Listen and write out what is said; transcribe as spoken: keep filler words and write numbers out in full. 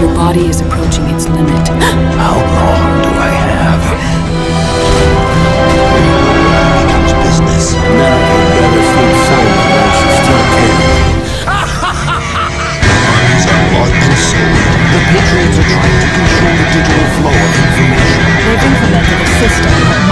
Your body is approaching its limit. How long do I have? Business. America would better sleep sound while she still can. Minds are bought and sold. The Patriots are trying to control the digital flow of information. They've implemented a system that